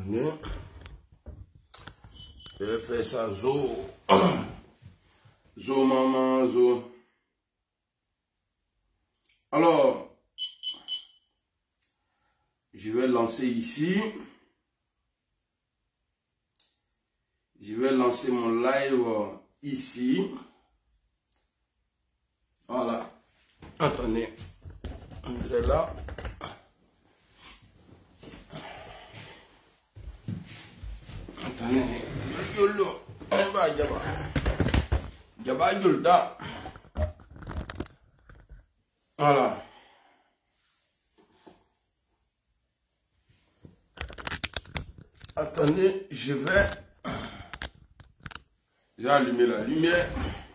Attendez. Je vais faire ça, zo. Zo, maman, zo. Alors, je vais lancer ici. Je vais lancer mon live ici. Voilà. Attendez. Entrez là. Attendez. Yolo. Jaba Yolda. Voilà. Attendez, je vais allumer la lumière.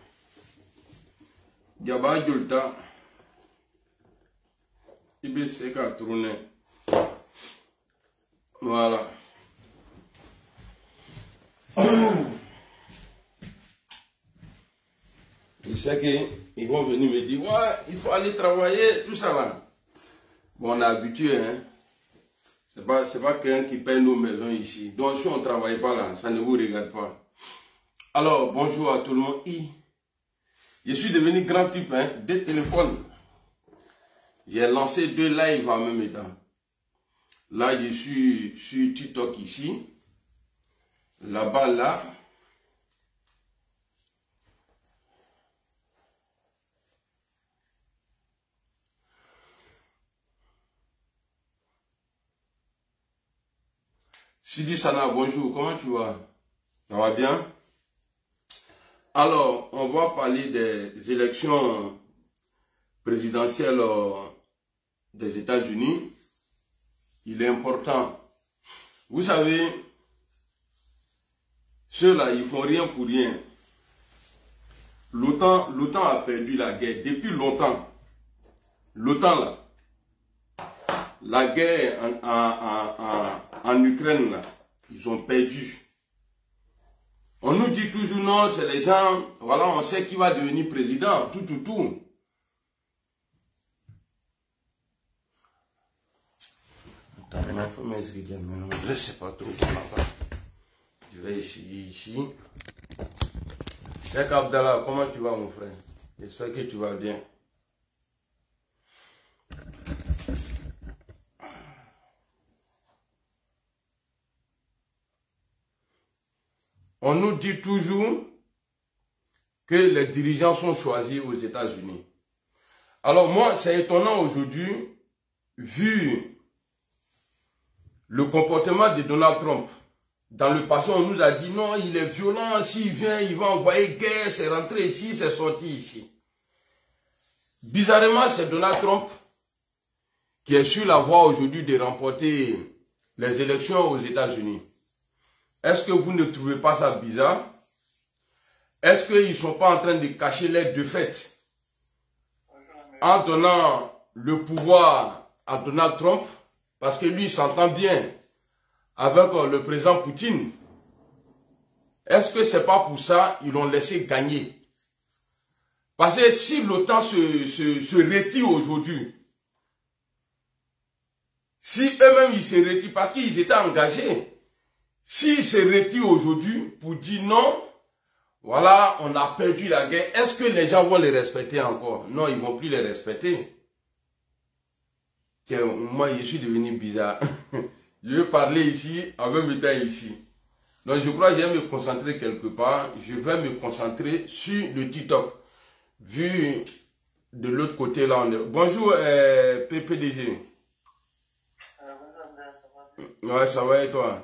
Jaba Yolda. IBC a tourné. Voilà. Je sais qu'ils vont venir me dire, ouais, il faut aller travailler, tout ça là. Bon, on est habitué, hein. C'est pas quelqu'un qui paye nos maisons ici. Donc, si on ne travaille pas là, ça ne vous regarde pas. Alors, bonjour à tout le monde. Je suis devenu grand type, hein, 2 téléphones. J'ai lancé 2 lives en même temps. Là, je suis sur TikTok ici. Là-bas, là. Sidi Sana, bonjour, comment tu vas? Ça va bien? Alors, on va parler des élections présidentielles des États-Unis. Il est important. Vous savez, ceux-là, ils font rien pour rien. L'OTAN a perdu la guerre depuis longtemps. L'OTAN, là, la guerre en Ukraine, là, ils ont perdu. On nous dit toujours non, c'est les gens, voilà, on sait qui va devenir président, tout. Attends, il faut m'inscrire maintenant, je ne sais pas trop comment. Je vais essayer ici. Cheikh Abdallah, comment tu vas mon frère? J'espère que tu vas bien. On nous dit toujours que les dirigeants sont choisis aux États-Unis. Alors moi, c'est étonnant aujourd'hui, vu le comportement de Donald Trump. Dans le passé, on nous a dit non, il est violent, s'il vient, il va envoyer guerre, c'est rentré ici, c'est sorti ici. Bizarrement, c'est Donald Trump qui est sur la voie aujourd'hui de remporter les élections aux États-Unis. Est-ce que vous ne trouvez pas ça bizarre? Est-ce qu'ils ne sont pas en train de cacher les défaites en donnant le pouvoir à Donald Trump? Parce que lui, il s'entend bien avec le président Poutine. Est-ce que c'est pas pour ça qu'ils l'ont laissé gagner? Parce que si l'OTAN se retire aujourd'hui, si eux-mêmes ils se retirent, parce qu'ils étaient engagés, s'ils se retirent aujourd'hui pour dire non, voilà, on a perdu la guerre, est-ce que les gens vont les respecter encore? Non, ils ne vont plus les respecter. Tiens, moi, je suis devenu bizarre. Je vais parler ici, en même temps ici. Donc, je crois que je vais me concentrer quelque part. Je vais me concentrer sur le TikTok. Vu de l'autre côté, là, on est... Bonjour, PPDG. Bonjour, André, ça va bien? Ouais, ça va et toi?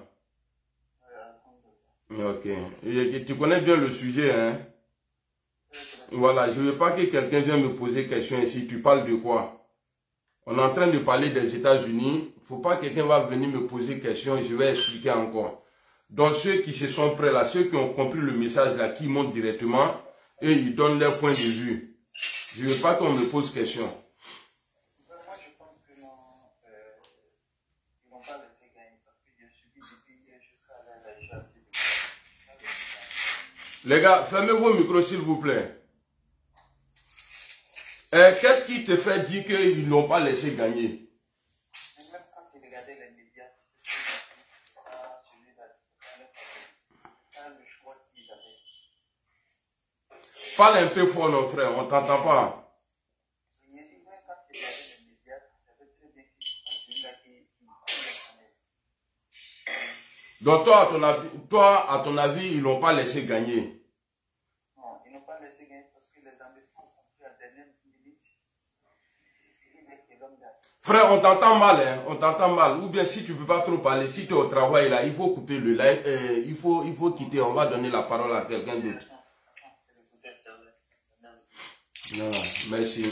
Ok. Et tu connais bien le sujet, hein? Voilà, je ne veux pas que quelqu'un vienne me poser question ici. Tu parles de quoi? On est en train de parler des États-Unis. Il ne faut pas que quelqu'un va venir me poser question et je vais expliquer encore. Donc ceux qui se sont prêts là, ceux qui ont compris le message là, qui montent directement et ils donnent leur point de vue. Je ne veux pas qu'on me pose question. Moi, je pense que non, ils ne vont pas laisser gagner parce que j'ai subi depuis hier jusqu'à là, j'ai assez de... Les gars, fermez vos micros s'il vous plaît. Qu'est-ce qui te fait dire qu'ils n'ont pas laissé gagner? Même quand tu regardais les médias, Parle un peu fort, mon frère, on ne t'entend pas. Il y a dit, moi, quand c'est dans les médias, j'avais très bien que c'est celui-là qui Donc toi, à ton avis, ils l'ont pas laissé gagner. non, ils n'ont pas laissé gagner parce que les Américains ont compris à la dernière minute. C'est lui qui est l'homme d'as. Frère, on t'entend mal, hein, on t'entend mal. Ou bien si tu ne peux pas trop parler, si tu es au travail là, il faut couper le live, il faut quitter, on va donner la parole à quelqu'un d'autre. Non, merci.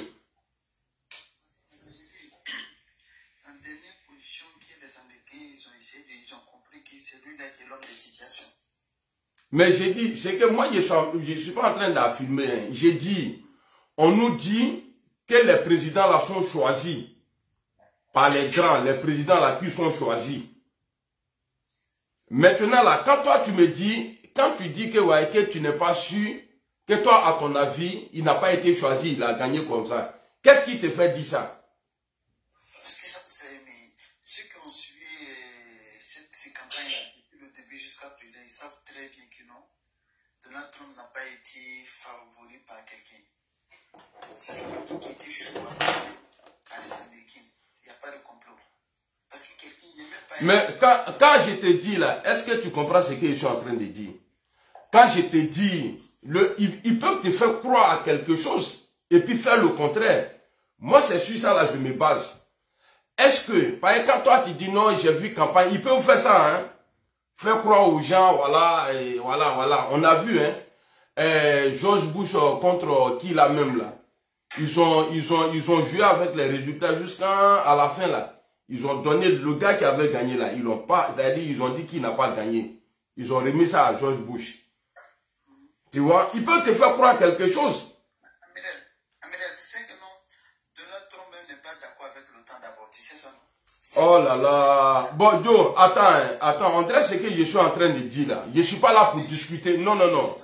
En dernière position, les Américains, ils ont compris que c'est lui-là qui est l'homme des situations. Mais j'ai dit, c'est que moi, je suis pas en train d'affirmer. Hein. J'ai dit, on nous dit que les présidents là sont choisis par les grands, les présidents là qui sont choisis. Maintenant là, quand toi tu me dis, quand tu dis que, ouais, que tu n'es pas sûr, que toi, à ton avis, il n'a pas été choisi, il a gagné comme ça. Qu'est-ce qui te fait dire ça? Parce que ceux qui ont suivi ces campagnes depuis le début jusqu'à présent, ils savent très bien que non, Donald Trump n'a pas été favori par quelqu'un. C'est quelqu'un qui a été choisi par les Américains. Il n'y a pas de complot. Parce que quelqu'un n'est même pas... Mais quand je te dis là, est-ce que tu comprends ce que je suis en train de dire? Quand je te dis, ils peuvent te faire croire à quelque chose et puis faire le contraire. Moi, c'est sur ça là je me base. Est-ce que, par exemple, quand toi tu dis non, j'ai vu campagne, ils peuvent faire ça, hein? Faire croire aux gens, voilà, et voilà. On a vu, hein, George Bush contre qui là même là. Ils ont joué avec les résultats jusqu'à la fin là. Ils ont donné le gars qui avait gagné là. Ils l'ont pas, c'est-à-dire ils ont dit qu'il n'a pas gagné. Ils ont remis ça à George Bush. Tu vois, ils peuvent te faire croire quelque chose. Amédel, tu sais que non, Donald Trump même n'est pas d'accord avec l'OTAN d'abord, tu sais ça, non? Oh là là. Bon, Joe, attends, André, ce que je suis en train de dire là. Je suis pas là pour discuter. Non.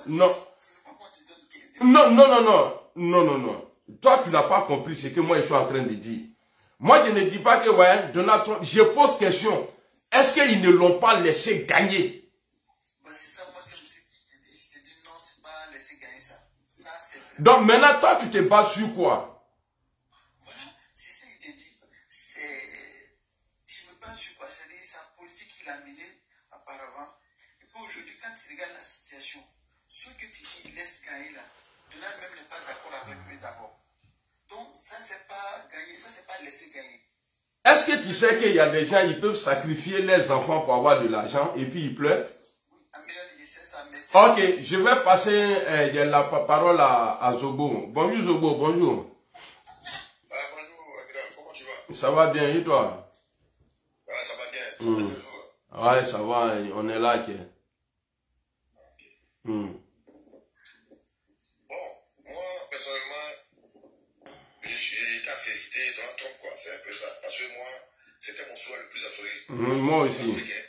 Toi, tu n'as pas compris ce que moi je suis en train de dire. Moi, je ne dis pas que, ouais, Donald Trump, je pose question. Est-ce qu'ils ne l'ont pas laissé gagner? Bah, c'est ça, moi, c'est ce que je te dis, non, c'est pas laisser gagner ça. Ça, c'est vrai. Donc maintenant, toi, tu te bases sur quoi? Voilà, c'est ça, il te dit. Je ne me base sur quoi? C'est sa politique qu'il a menée auparavant. Et puis aujourd'hui, quand tu regardes la situation, ceux que tu dis, il laisse gagner là, Donald même n'est pas d'accord avec lui d'abord. Donc, ça, c'est pas gagner, ça, c'est pas laisser gagner. Est-ce que tu sais qu'il y a des gens, ils peuvent sacrifier leurs enfants pour avoir de l'argent et puis ils pleurent? Oui, Amédel, je sais ça, mais c'est... Ok, je vais passer la parole à Zobo. Bonjour Zobo, bonjour. Bonjour Amédel, comment tu vas? Ça va bien, et toi? Ça va bien, ça fait 2 jours. Ouais, ça va, on est là. Okay. Bon, moi, personnellement, j'ai été à féliciter Donald Trump, quoi. C'est un peu ça. Parce que moi, c'était mon souhait le plus absolu. Moi aussi.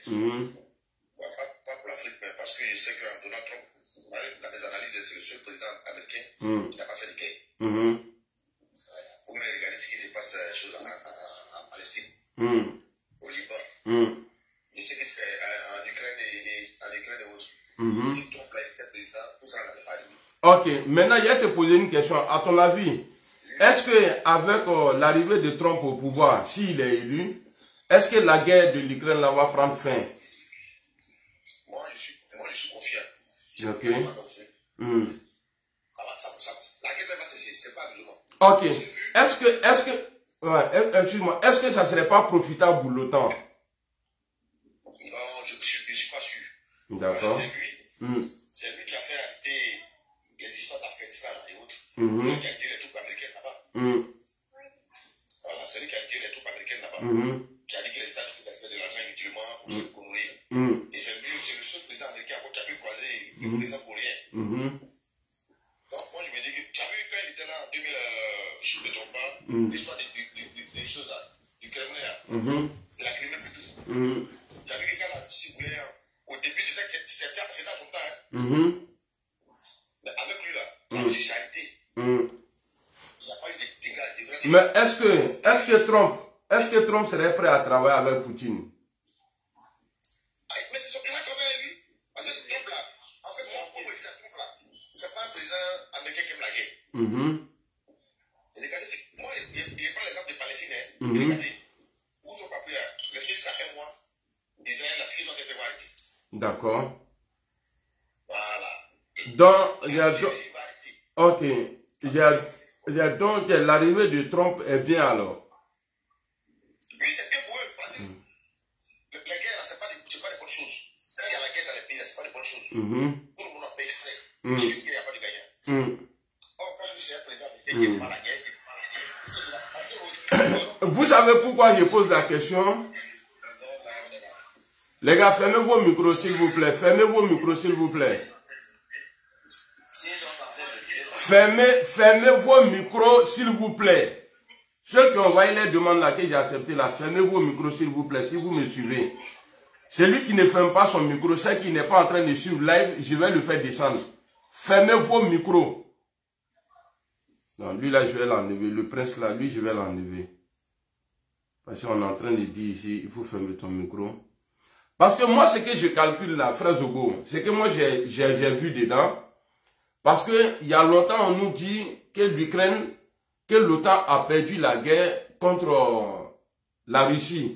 Pas pour l'Afrique, mais parce que je sais que Donald Trump, dans les analyses, c'est le seul président américain qui n'a pas fait de guerre. Pour me regarder ce qui se passe en Palestine, au Liban. Je sais qu'en Ukraine et autres. Si Trump était président, tout ça n'avait pas arrivé. Ok, maintenant, il y a te poser une question. À ton avis, est-ce que avec l'arrivée de Trump au pouvoir, s'il est élu, est-ce que la guerre de l'Ukraine là va prendre fin? Moi, je suis confiant. Ok. La guerre va cesser, c'est pas besoin. Ok. Est-ce que ça serait pas profitable pour l'OTAN? Non, je suis pas sûr. D'accord. C'est lui qui a fait arrêter les histoires d'Afghanistan et autres. C'est lui qui a tiré les troupes américaines là-bas. Voilà, c'est lui qui a tiré les troupes américaines là-bas. Qui a dit que les États-Unis gaspillent de l'argent inutilement pour se connoyer. Et c'est le seul président américain qui a pu croiser le président pour rien. Donc moi je me dis que tu as vu quand il était là en 2000, je ne me trompe pas, l'histoire des choses là, du Kremlin là, de la Crimée plutôt. Tu as vu que quand si vous voulez, au début c'était à son temps, mais avec lui là, la musique ça a été. Il n'y a pas eu de dégâts. Mais est-ce que Trump serait prêt à travailler avec Poutine? Mais c'est sûr qu'il va travailler avec lui. Parce que Trump là, en fait, moi, pour me dire Trump là, c'est pas un président américain qui Et regardez, moi, je prends l'exemple des Palestiniens. Regardez, outre papier, les jusqu'à un mois, Israël a ce qu'ils ont fait arrêter. D'accord. Voilà. Donc, il y a donc... Ok. Il y a donc l'arrivée de Trump est bien alors. Oui, c'est bien pour eux. Parce que la guerre, ce n'est pas des bonnes choses. Quand il y a la guerre dans les pays, ce n'est pas des bonnes choses. Tout le monde a payé les frais. Parce qu'il n'y a pas de gagnant. Or, quand vous êtes président, il n'y a pas la guerre. Vous savez pourquoi je pose la question? Les gars, fermez vos micros s'il vous plaît. Fermez vos micros s'il vous plaît. Fermez vos micros s'il vous plaît. Ceux qui ont envoyé les demandes là que j'ai accepté là, fermez vos micros s'il vous plaît, si vous me suivez. Celui qui ne ferme pas son micro, celui qui n'est pas en train de suivre live, je vais le faire descendre. Fermez vos micros. Non, lui là, je vais l'enlever. Le prince là, lui, je vais l'enlever. Parce qu'on est en train de dire ici, il faut fermer ton micro. Parce que moi, ce que je calcule là, frère Zogo, c'est que moi, j'ai vu dedans. Parce que il y a longtemps, on nous dit que l'Ukraine, que l'OTAN a perdu la guerre contre la Russie.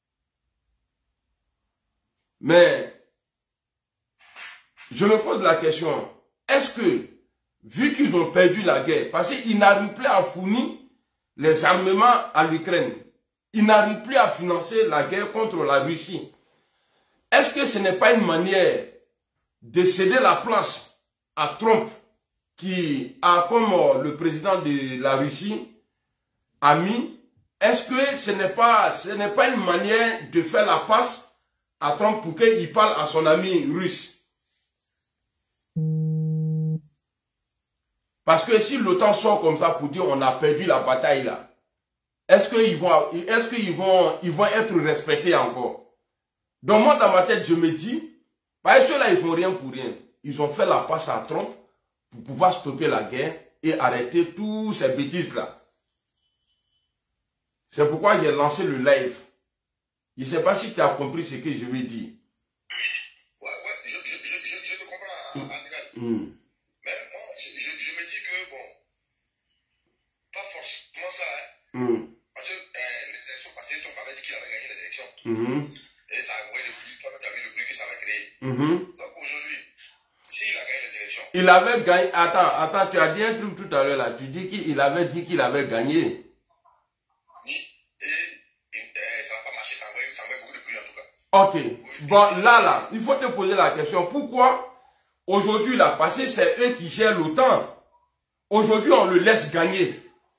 Mais, je me pose la question, est-ce que, vu qu'ils ont perdu la guerre, parce qu'ils n'arrivent plus à fournir les armements à l'Ukraine, ils n'arrivent plus à financer la guerre contre la Russie, est-ce que ce n'est pas une manière de céder la place à Trump, qui a comme le président de la Russie a mis? Est-ce que ce n'est pas une manière de faire la passe à Trump pour qu'il parle à son ami russe? Parce que si l'OTAN sort comme ça pour dire on a perdu la bataille là, est-ce qu'ils vont être respectés encore? Donc moi dans ma tête je me dis, bah, ceux-là ils font rien pour rien. Ils ont fait la passe à Trump pour pouvoir stopper la guerre et arrêter toutes ces bêtises là. C'est pourquoi j'ai lancé le live. Je ne sais pas si tu as compris ce que je vais dire. Ouais, je te comprends, amiral. Mais moi, je me dis que, bon, pas forcément ça, hein. Parce que les élections passées, Trump avait dit qu'il avait gagné les élections. Et ça a envoyé le bruit, toi, tu as vu le bruit que ça va créer. Donc aujourd'hui, s'il a gagné les élections... Il avait gagné... Attends, tu as dit un truc tout à l'heure là. Tu dis qu'il avait dit qu'il avait gagné. Oui, et ça n'a pas marché, ça envoie beaucoup de bruit en tout cas. Ok, bon là, il faut te poser la question. Pourquoi aujourd'hui là, parce que c'est eux qui gèrent l'OTAN. Aujourd'hui, on le laisse gagner.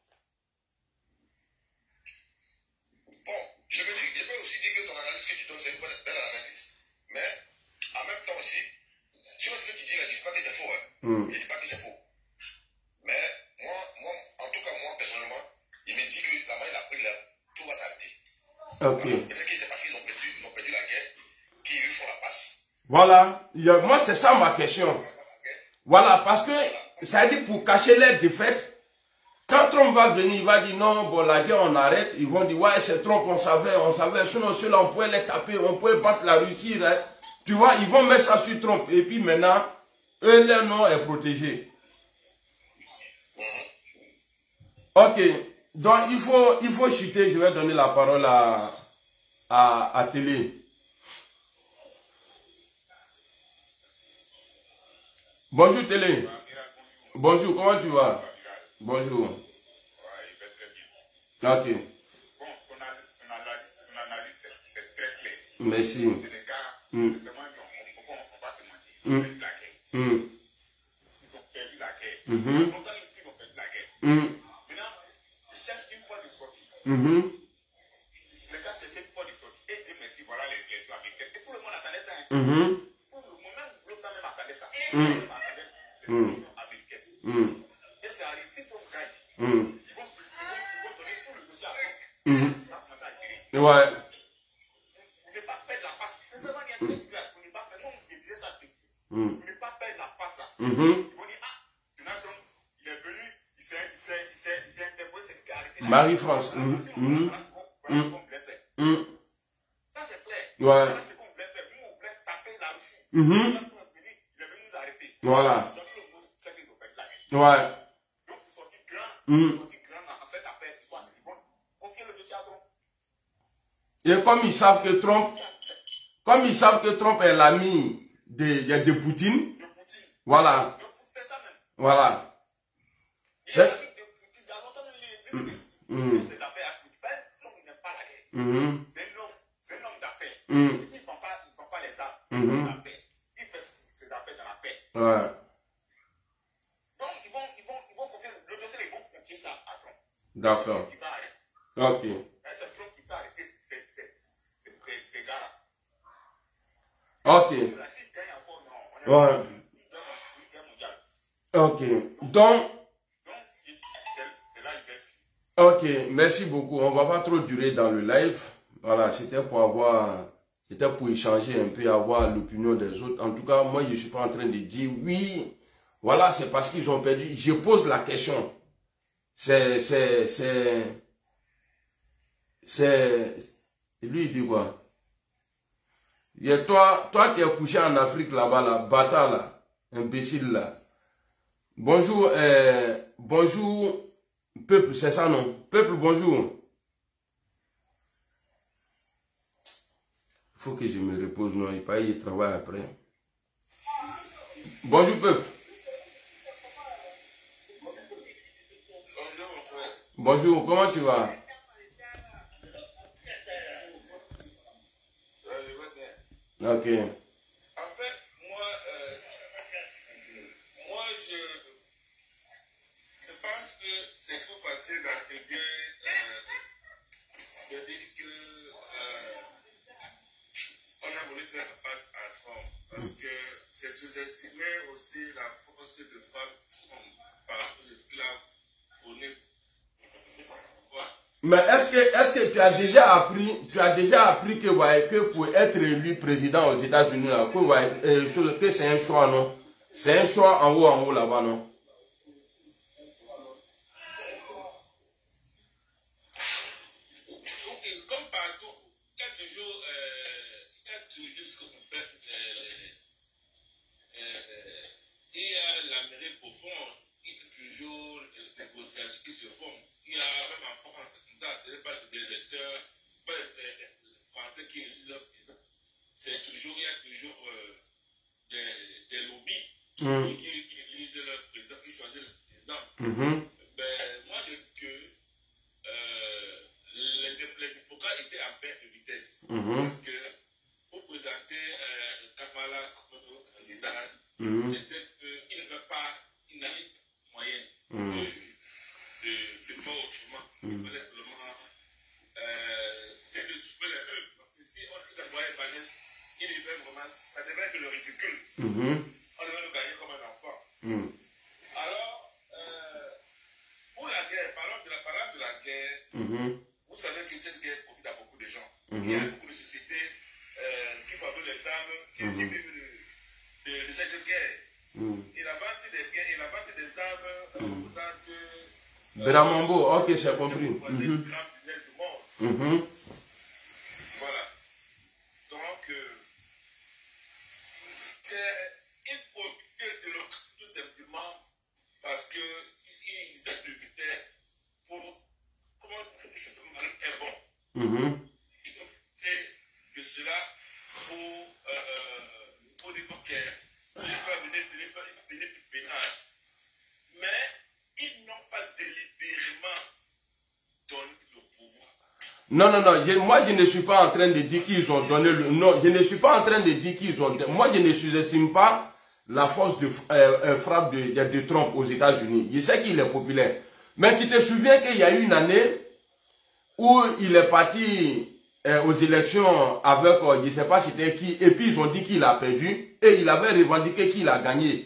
Bon, je peux aussi dire que ton analyse que tu donnes, c'est une belle analyse. Mais, en même temps aussi, sur ce que tu dis là, je ne dis pas que c'est faux. Hein. Je ne dis pas que c'est faux. Mais, moi, en tout cas, moi, personnellement, il me dit que la main, il a pris là, tout va s'arrêter. Ok. Peut-être que c'est parce qu'ils ont perdu la guerre, qu'ils lui font la passe. Voilà, moi c'est ça ma question. Voilà, parce que ça dit pour cacher les défaites. Quand Trump va venir, il va dire non, bon la guerre on arrête. Ils vont dire ouais c'est Trump, on savait. Sinon ceux-là on pouvait les taper, on pouvait battre la Russie. Là. Tu vois, ils vont mettre ça sur Trump. Et puis maintenant, eux leur nom est protégé. Ok, donc il faut chuter. Je vais donner la parole à Télé. Bonjour Télé. Bonjour, comment tu vas? Bonjour. Ok. Bon, ton analyse, c'est très clair. Merci. Les gars, on va se mentir. Ils ont perdu la guerre. Ils ont perdu la guerre. Longtemps, ils ont perdu la guerre. Maintenant, ils cherchent une porte de sortie. Les gars cherchent une porte de sortie. Et merci, voilà les élections américaines. Et tout le monde attendait ça. Pour le moment, l'OTAN même attendait ça. Les élections américaines. Et c'est arrivé, si Trump gagne, ils vont donner tout le dossier à Trump. Ouais. Vous ne pas perdre la passe. C'est seulement il y a ce que vous ne pas perdre. Moi, je disais ça. Vous ne pas perdre la passe là. Ils vont dire, ah, Donald Trump, il est venu, il s'est interposé, c'est lui qui a arrêté. Marie-France. Voilà ce qu'on voulait faire. Ça, c'est clair. Ouais. Voilà ce qu'on voulait faire. Nous, on voulait taper la Russie. Il est venu nous arrêter. Voilà. Donc, c'est qu'ils ont fait la guerre. Ouais. cette affaire, ils vont confier le dossier à Trump. Et comme ils savent que Trump est l'ami de Poutine, voilà. C'est ça même. Voilà. Il y a longtemps même cette affaire à Poutine. Trump il n'aime pas la guerre. C'est un homme d'affaires. Il ne prend pas les armes. C'est un homme d'affaires. Il fait ses affaires dans la paix. Ouais. Donc ils vont confier le dossier, ils vont confier ça à Trump. D'accord. Il va arrêter. Ok. C'est Trump qui va arrêter ces gars-là. Ok. S'il gagne encore, non. On est Ouais. Ok. Donc, c'est là il ok, merci beaucoup. On va pas trop durer dans le live. Voilà, c'était pour échanger un peu, avoir l'opinion des autres. En tout cas, moi, je suis pas en train de dire oui. Voilà, c'est parce qu'ils ont perdu. Je pose la question. Lui, il dit quoi? Et toi qui es couché en Afrique là-bas, là, bâtard là, imbécile là. Bonjour, bonjour, peuple, c'est ça non? Peuple, bonjour. Il faut que je me repose, non, il paraît qu'il travaille après. Bonjour, peuple. Bonjour, mon frère. Bonjour, comment tu vas? Ok. En fait, moi, je pense que c'est trop facile d'attribuer, de dire que on a voulu faire la passe à Trump, parce que c'est sous-estimer aussi la force de frappe Trump par rapport à ce qu'il a fourni. Mais est-ce que tu as déjà appris que pour être élu président aux États-Unis, que c'est un choix, non? C'est un choix en haut là-bas, non? Comme partout, il y a toujours ce qu'on appelle, il y a l'Amérique profonde, il y a toujours des négociations qui se font. Il y a même en France, ce n'est pas des électeurs, ce n'est pas les Français qui élisent leur président. Il y a toujours des lobbies qui élisent leur président, qui choisissent le président. Moi, je dis que les démocrates étaient en perte de vitesse. Parce que pour présenter Kamala comme candidat, c'était qu'il n'avait pas une moyen de faire autrement. Il fallait vraiment c'est de souper les œufs. Parce que si on le voyait banner, il devait vraiment, ça devait être le ridicule. On devait le gagner comme un enfant. Alors, pour la guerre, parlons de la guerre, vous savez que cette guerre profite à beaucoup de gens. Il y a beaucoup de sociétés qui fabriquent les armes, qui vivent de cette guerre. Et la vente des biens et la vente des armes représente Bramambo, ok, j'ai compris. Voilà. Donc, il faut éviter de le tout simplement parce qu'ils essaient de vitesse pour comment le mal est bon. Il faut éviter de cela pour dire que c'est venir pénal. Mais ils n'ont pas délibérément donné le pouvoir. Non, moi je ne suis pas en train de dire qu'ils ont donné le... Non, je ne suis pas en train de dire qu'ils ont... Moi je ne sous-estime pas la force de frappe de Trump aux États-Unis. Je sais qu'il est populaire. Mais tu te souviens qu'il y a eu une année où il est parti aux élections avec, je ne sais pas c'était qui, et puis ils ont dit qu'il a perdu, et il avait revendiqué qu'il a gagné.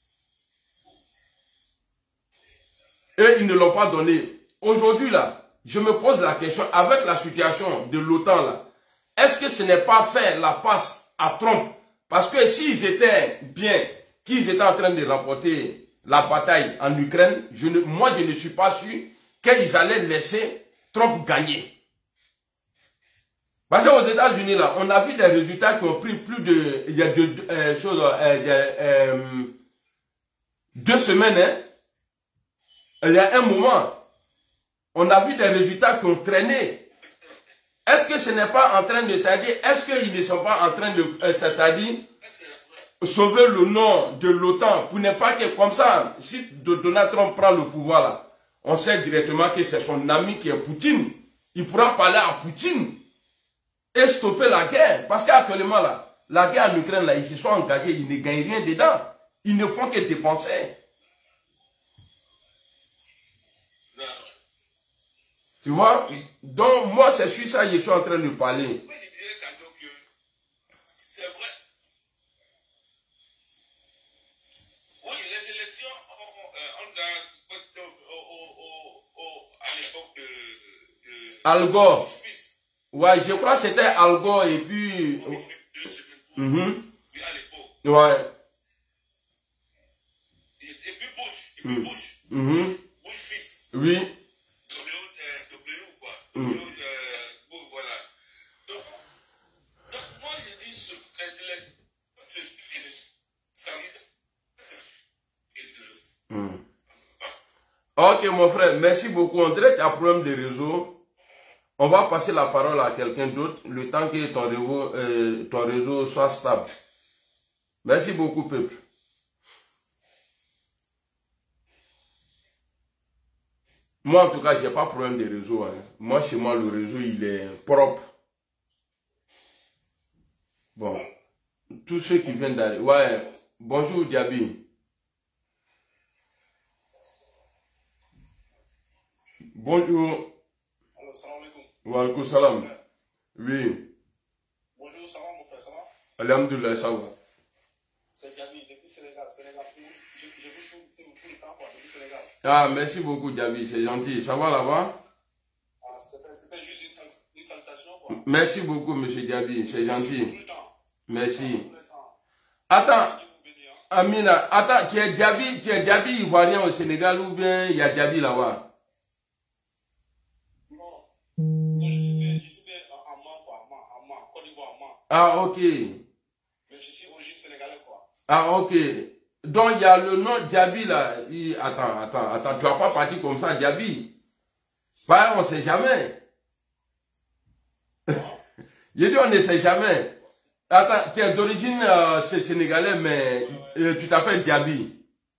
Et ils ne l'ont pas donné. Aujourd'hui là, je me pose la question, avec la situation de l'OTAN là, est-ce que ce n'est pas faire la passe à Trump? Parce que s'ils étaient bien, qu'ils étaient en train de remporter la bataille en Ukraine, moi je ne suis pas sûr qu'ils allaient laisser Trump gagner. Parce qu'aux États-Unis là, on a vu des résultats qui ont pris plus de, il y a 2 semaines, hein. Il y a un moment, on a vu des résultats qui ont traîné. Est-ce que ce n'est pas en train de, c'est-à-dire, est-ce qu'ils ne sont pas en train de, c'est-à-dire, sauver le nom de l'OTAN pour ne pas que, comme ça, si Donald Trump prend le pouvoir là, on sait directement que c'est son ami qui est Poutine. Il pourra parler à Poutine et stopper la guerre. Parce qu'actuellement là, la guerre en Ukraine là, ils se sont engagés, ils ne gagnent rien dedans. Ils ne font que dépenser. Tu vois? Donc, moi, c'est sur ça que je suis en train de parler. Moi, je dirais tantôt que c'est vrai. Oui, les élections, à l'époque de Al Gore. Ouais, je crois que c'était Al Gore et puis... à l'époque. Ouais. Et puis Bush. Bush fils. Oui. Voilà. Donc, moi, je dis ce président, Ok, mon frère, merci beaucoup. On dirait qu'il y a un problème de réseau. On va passer la parole à quelqu'un d'autre, le temps que ton réseau soit stable. Merci beaucoup, peuple. Moi, en tout cas, j'ai pas de problème de réseau. Hein. Moi, chez moi, le réseau, il est propre. Bon. Tous ceux qui viennent d'arriver. Ouais. Bonjour, Diaby. Bonjour. Alors, salam alaikum. Wa alaikum salam. Oui. Bonjour, ça va, mon frère, ça va? Alhamdulillah, ça va. C'est Diaby, depuis Sénégal. Je vous tout le temps, quoi, depuis Sénégal. Ah, merci beaucoup, Diaby, c'est gentil. Ça va là-bas? Ah, c'était juste une salutation, quoi. Merci beaucoup, monsieur Diaby, c'est gentil. Tout le temps. Merci. Tout le temps. Attends, Dieu vous bénisse, hein. Amina, attends, tu es Diaby ivoirien au Sénégal ou bien il y a Diaby là-bas? Non, je suis né à Mans, quoi, à Mans, Côte d'Ivoire, à Mans. Ah, ok. Mais je suis origine sénégalaise, quoi. Ah, ok. Donc, il y a le nom Diaby là. Attends, tu vas pas partir comme ça, Diaby. Bah, on sait jamais. J'ai dit, on ne sait jamais. Attends, tu es d'origine sénégalaise, mais tu t'appelles Diaby.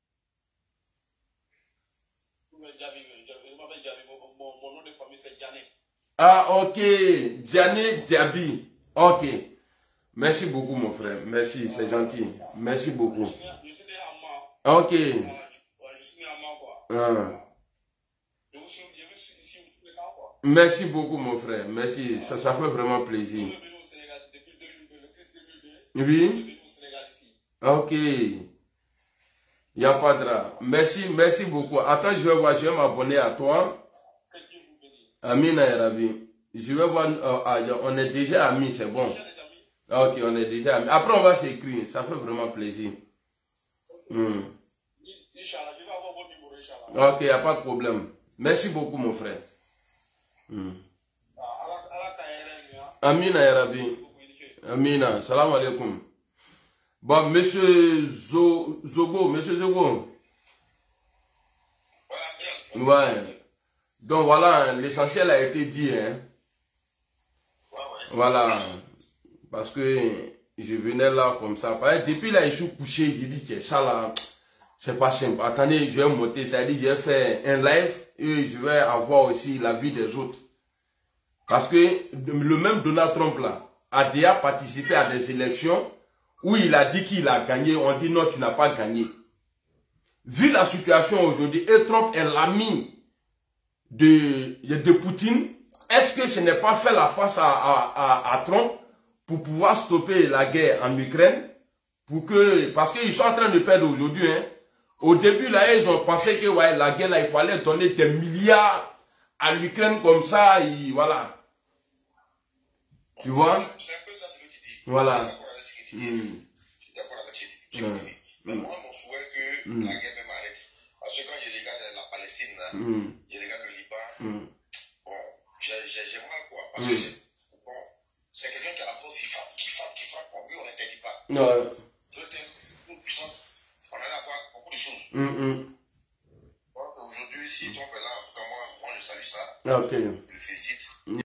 Je m'appelle Diaby, mon nom de famille c'est Diané. Ah, ok. Diané Diaby. Ok. Merci beaucoup, mon frère. Merci, c'est gentil. Merci beaucoup. Je suis né à Mans. Ok. Je suis né à Mans, quoi. Ah. Je vous suis ici tout le temps, quoi. Merci beaucoup, mon frère. Merci. Ça fait vraiment plaisir. Je suis venu au Sénégal, c'est depuis le 15 2002. Oui. Je suis venu au Sénégal ici. Ok. Il n'y a pas de drame. Merci beaucoup. Attends, je vais m'abonner à toi. Que Dieu vous bénisse. Amina et Rabi. Je vais voir, on est déjà amis, c'est bon. J'ai des amis. Ok, on est déjà amis. Après, on va s'écrire. Ça fait vraiment plaisir. Inch'Allah, je vais avoir votre numéro, Inch'Allah. Ok, il n'y a pas de problème. Merci beaucoup, mon frère. Amina et Rabi. Amina. Salam alaikum. Bon, monsieur Zogo. Ouais. Donc voilà, l'essentiel a été dit. Hein. Voilà. Parce que je venais là comme ça. Depuis là, je suis couché, je dis que ça là, c'est pas simple. Attendez, je vais monter, c'est-à-dire je vais faire un live et je vais avoir aussi la vie des autres. Parce que le même Donald Trump là a déjà participé à des élections où il a dit qu'il a gagné. On dit non, tu n'as pas gagné. Vu la situation aujourd'hui, et Trump est l'ami de Poutine, est-ce que ce n'est pas fait la face à Trump pour pouvoir stopper la guerre en Ukraine parce qu'ils sont en train de perdre aujourd'hui. Hein. Au début, là, ils ont pensé que ouais, la guerre, là, il fallait donner des milliards à l'Ukraine comme ça, et voilà. Tu vois? C'est un peu ça, ce que tu dis. Voilà. Je suis d'accord avec ce que tu dis. Mais moi, mon souhait que la guerre même arrête. Parce que quand je regarde la Palestine, là, je regarde le Liban, bon, j'ai mal, quoi. Parce que c'est quelqu'un qui a la force, qui frappe. Bon, lui, on n'interdit pas. Ouais. C'est une puissance. On allait avoir beaucoup de choses. Mm-hmm. Donc aujourd'hui, si Trump est là, moi, je salue ça. Ok. Je le félicite.